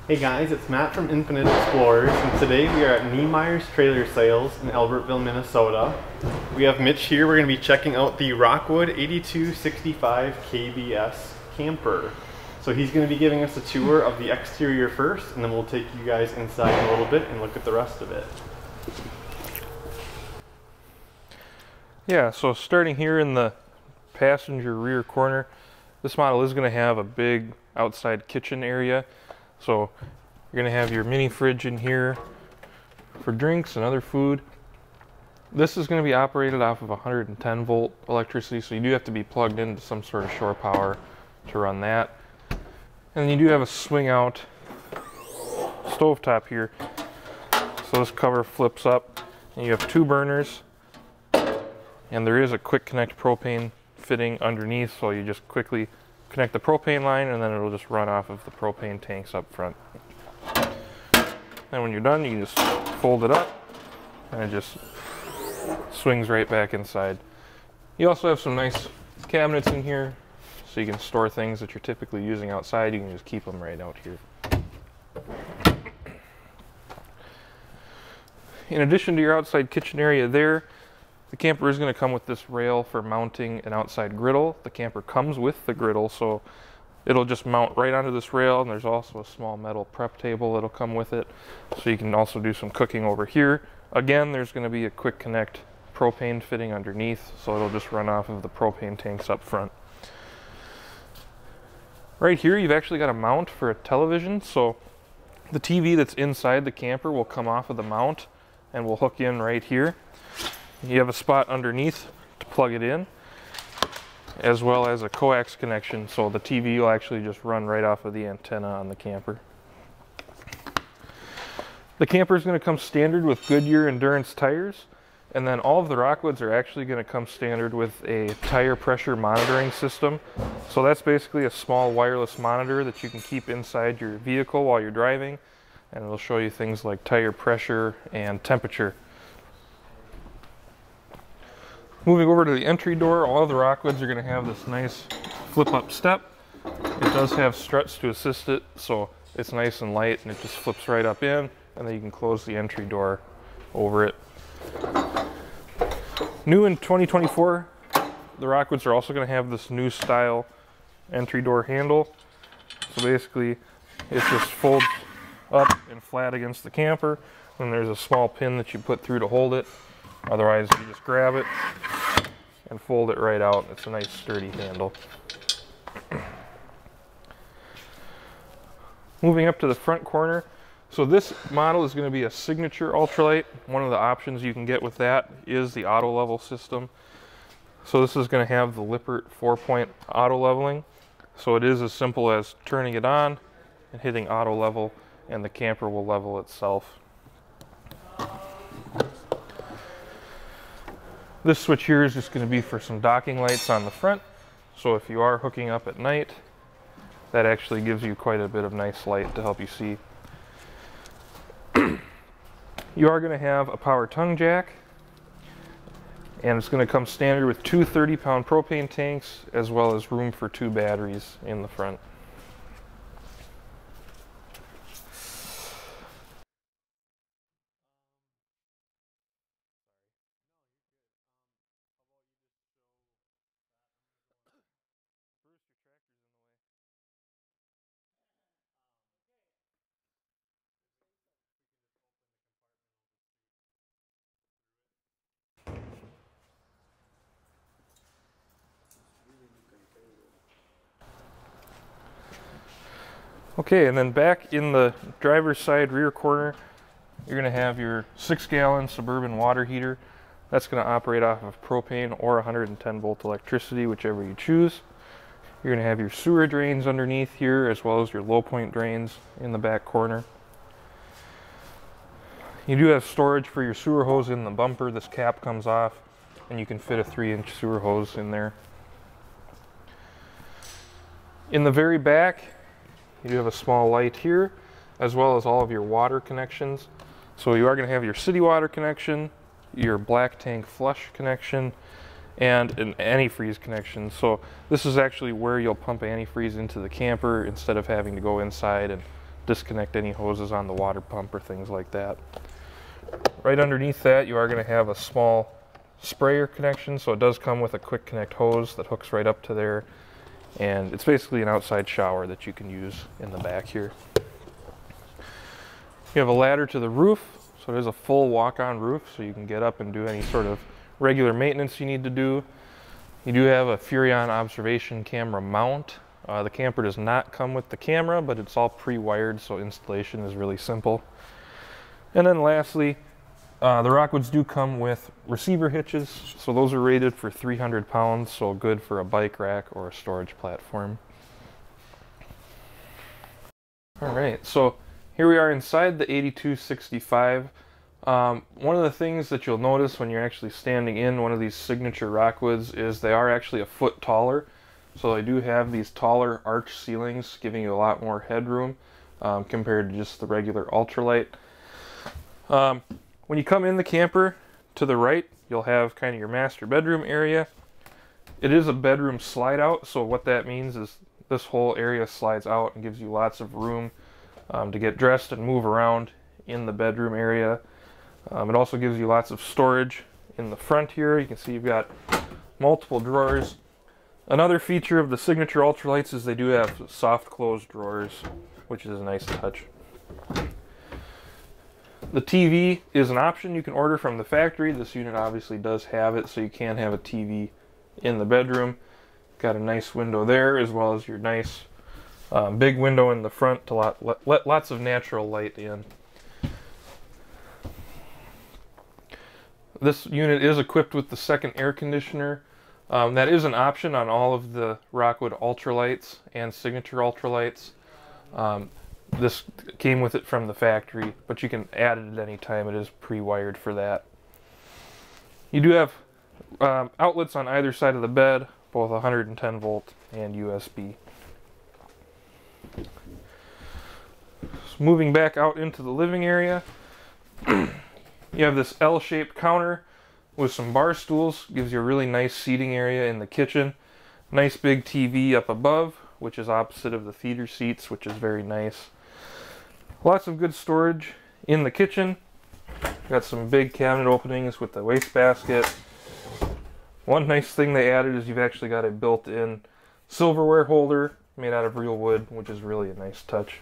Hey guys, it's Matt from Infinite Explorers, and today we are at Niemeyer's Trailer Sales in Albertville, Minnesota. We have Mitch here. We're going to be checking out the Rockwood 8265KBS camper. So he's going to be giving us a tour of the exterior first, and then we'll take you guys inside in a little bit and look at the rest of it. Yeah, so starting here in the passenger rear corner, this model is going to have a big outside kitchen area. So you're going to have your mini fridge in here for drinks and other food. This is going to be operated off of 110 volt electricity, so you do have to be plugged into some sort of shore power to run that. And you do have a swing out stovetop here. So this cover flips up and you have two burners, and there is a quick connect propane fitting underneath, so you just quickly connect the propane line and then it'll just run off of the propane tanks up front. And when you're done, you just fold it up and it just swings right back inside. You also have some nice cabinets in here, so you can store things that you're typically using outside. You can just keep them right out here. In addition to your outside kitchen area there, the camper is going to come with this rail for mounting an outside griddle. The camper comes with the griddle, so it'll just mount right onto this rail, and there's also a small metal prep table that'll come with it, so you can also do some cooking over here. Again, there's going to be a quick connect propane fitting underneath, so it'll just run off of the propane tanks up front. Right here, you've actually got a mount for a television, so the TV that's inside the camper will come off of the mount and will hook in right here. You have a spot underneath to plug it in, as well as a coax connection, so the TV will actually just run right off of the antenna on the camper. The camper is going to come standard with Goodyear Endurance tires, and then all of the Rockwoods are actually going to come standard with a tire pressure monitoring system. So that's basically a small wireless monitor that you can keep inside your vehicle while you're driving, and it'll show you things like tire pressure and temperature. Moving over to the entry door, all of the Rockwoods are going to have this nice flip-up step. It does have struts to assist it, so it's nice and light, and it just flips right up in, and then you can close the entry door over it. New in 2024, the Rockwoods are also going to have this new style entry door handle. So basically, it just folds up and flat against the camper, and there's a small pin that you put through to hold it. Otherwise, you just grab it and fold it right out. It's a nice sturdy handle. Moving up to the front corner. So this model is going to be a signature ultralight. One of the options you can get with that is the auto level system. So this is going to have the Lippert 4-point auto leveling. So it is as simple as turning it on and hitting auto level, and the camper will level itself. This switch here is just going to be for some docking lights on the front. So if you are hooking up at night, that actually gives you quite a bit of nice light to help you see. You are going to have a power tongue jack, and it's going to come standard with two 30-pound propane tanks, as well as room for two batteries in the front. Okay, and then back in the driver's side rear corner, you're going to have your 6-gallon Suburban water heater. That's going to operate off of propane or 110 volt electricity, whichever you choose. You're going to have your sewer drains underneath here, as well as your low point drains in the back corner. You do have storage for your sewer hose in the bumper. This cap comes off, and you can fit a 3-inch sewer hose in there. In the very back, you do have a small light here, as well as all of your water connections. So you are going to have your city water connection, your black tank flush connection, and an antifreeze connection. So this is actually where you'll pump antifreeze into the camper instead of having to go inside and disconnect any hoses on the water pump or things like that. Right underneath that, you are going to have a small sprayer connection, so it does come with a quick connect hose that hooks right up to there, and it's basically an outside shower that you can use in the back here. You have a ladder to the roof, so there's a full walk-on roof, so you can get up and do any sort of regular maintenance you need to do. You do have a Furrion observation camera mount. The camper does not come with the camera, but it's all pre-wired, so installation is really simple. And then lastly, the Rockwoods do come with receiver hitches, so those are rated for 300 pounds, so good for a bike rack or a storage platform. Alright, so here we are inside the 8265. One of the things that you'll notice when you're actually standing in one of these signature Rockwoods is they are actually a foot taller. So they do have these taller arch ceilings, giving you a lot more headroom compared to just the regular ultralight. When you come in the camper, to the right, you'll have kind of your master bedroom area. It is a bedroom slide out, so what that means is this whole area slides out and gives you lots of room to get dressed and move around in the bedroom area. It also gives you lots of storage in the front here. You can see you've got multiple drawers. Another feature of the signature ultralights is they do have soft close drawers, which is a nice touch. The TV is an option you can order from the factory. This unit obviously does have it, so you can have a TV in the bedroom. Got a nice window there, as well as your nice big window in the front to let lots of natural light in. This unit is equipped with the second air conditioner. That is an option on all of the Rockwood ultralights and signature ultralights. This came with it from the factory, but you can add it at any time. It is pre-wired for that. You do have outlets on either side of the bed, both 110 volt and USB. So moving back out into the living area, you have this L-shaped counter with some bar stools. Gives you a really nice seating area in the kitchen. Nice big TV up above, which is opposite of the theater seats, which is very nice. Lots of good storage in the kitchen. Got some big cabinet openings with the wastebasket. One nice thing they added is you've actually got a built-in silverware holder made out of real wood, which is really a nice touch.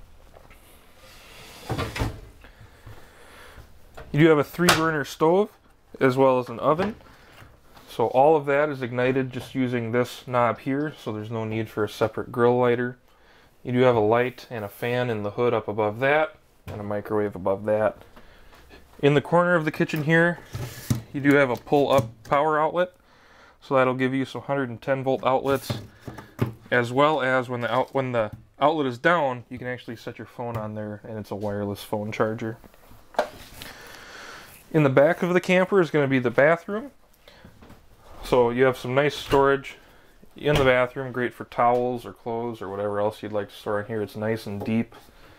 You do have a 3-burner stove as well as an oven. So all of that is ignited just using this knob here, so there's no need for a separate grill lighter. You do have a light and a fan in the hood up above that, and a microwave above that. In the corner of the kitchen here, you do have a pull-up power outlet, so that'll give you some 110 volt outlets, as well as when the outlet is down, you can actually set your phone on there, and it's a wireless phone charger. In the back of the camper is going to be the bathroom. So you have some nice storage in the bathroom, great for towels or clothes or whatever else you'd like to store in here. It's nice and deep.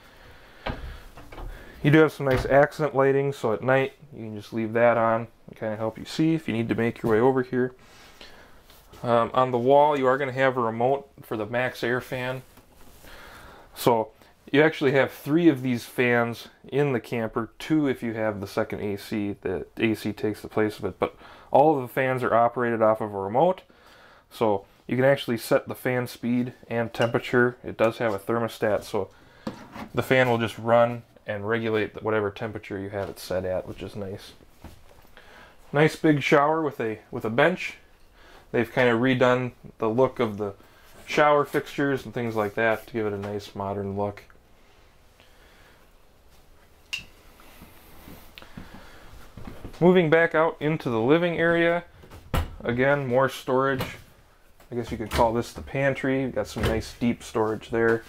You do have some nice accent lighting, so at night you can just leave that on and kind of help you see if you need to make your way over here. On the wall, you are going to have a remote for the max air fan. So you actually have 3 of these fans in the camper, 2 if you have the second AC. The AC takes the place of it, but all of the fans are operated off of a remote. So you can actually set the fan speed and temperature. It does have a thermostat, so the fan will just run and regulate whatever temperature you have it set at, which is nice. Nice big shower with a bench. They've kind of redone the look of the shower fixtures and things like that to give it a nice modern look. Moving back out into the living area, again, more storage. I guess you could call this the pantry. You've got some nice deep storage there.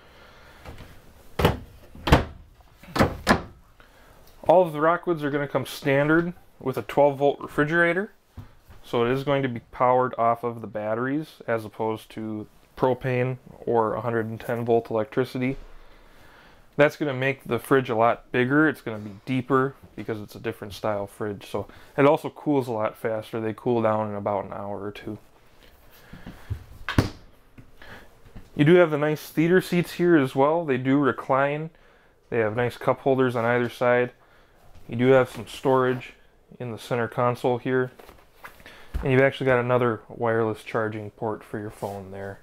All of the Rockwoods are going to come standard with a 12 volt refrigerator. So it is going to be powered off of the batteries as opposed to propane or 110 volt electricity. That's going to make the fridge a lot bigger. It's going to be deeper because it's a different style fridge. So it also cools a lot faster. They cool down in about an hour or 2. You do have the nice theater seats here as well. They do recline. They have nice cup holders on either side. You do have some storage in the center console here. And you've actually got another wireless charging port for your phone there.